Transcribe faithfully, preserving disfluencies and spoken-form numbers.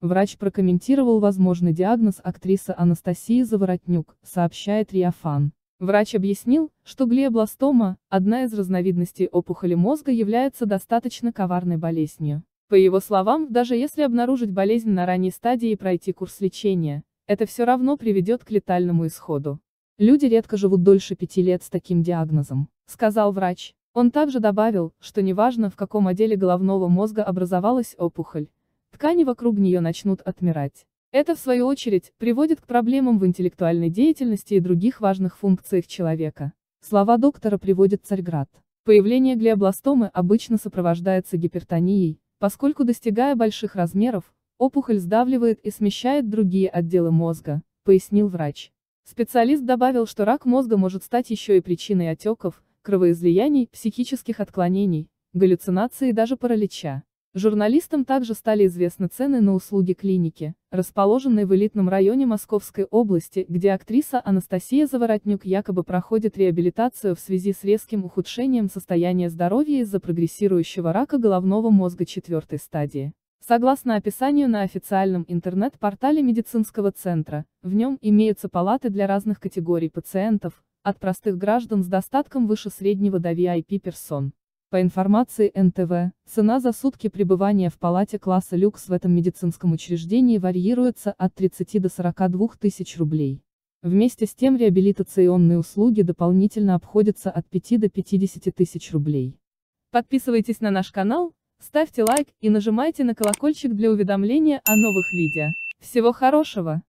Врач прокомментировал возможный диагноз актрисы Анастасии Заворотнюк, сообщает РИА Фан. Врач объяснил, что глиобластома, одна из разновидностей опухоли мозга, является достаточно коварной болезнью. По его словам, даже если обнаружить болезнь на ранней стадии и пройти курс лечения, это все равно приведет к летальному исходу. Люди редко живут дольше пяти лет с таким диагнозом, сказал врач. Он также добавил, что неважно, в каком отделе головного мозга образовалась опухоль, ткани вокруг нее начнут отмирать. Это, в свою очередь, приводит к проблемам в интеллектуальной деятельности и других важных функциях человека. Слова доктора приводит Царьград. Появление глиобластомы обычно сопровождается гипертонией, поскольку, достигая больших размеров, опухоль сдавливает и смещает другие отделы мозга, пояснил врач. Специалист добавил, что рак мозга может стать еще и причиной отеков, кровоизлияний, психических отклонений, галлюцинаций и даже паралича. Журналистам также стали известны цены на услуги клиники, расположенной в элитном районе Московской области, где актриса Анастасия Заворотнюк якобы проходит реабилитацию в связи с резким ухудшением состояния здоровья из-за прогрессирующего рака головного мозга четвертой стадии. Согласно описанию на официальном интернет-портале медицинского центра, в нем имеются палаты для разных категорий пациентов, от простых граждан с достатком выше среднего до ви ай пи персон. По информации эн тэ вэ, цена за сутки пребывания в палате класса люкс в этом медицинском учреждении варьируется от тридцати до сорока двух тысяч рублей. Вместе с тем реабилитационные услуги дополнительно обходятся от пяти до пятидесяти тысяч рублей. Подписывайтесь на наш канал, ставьте лайк и нажимайте на колокольчик для уведомления о новых видео. Всего хорошего!